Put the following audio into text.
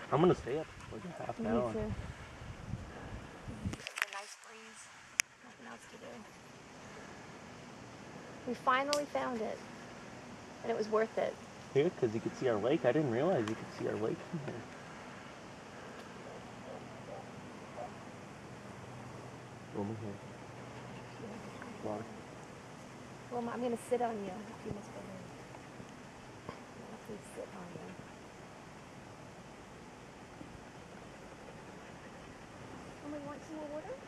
I'm gonna stay up for like a half an hour. Me too. It's a nice breeze. Nothing else to do. We finally found it. And it was worth it. Here, because you could see our lake. I didn't realize you could see our lake from here. Over here. Water. Well, I'm going to sit on you. If you must go there. Please sit on you. Somebody want some more water?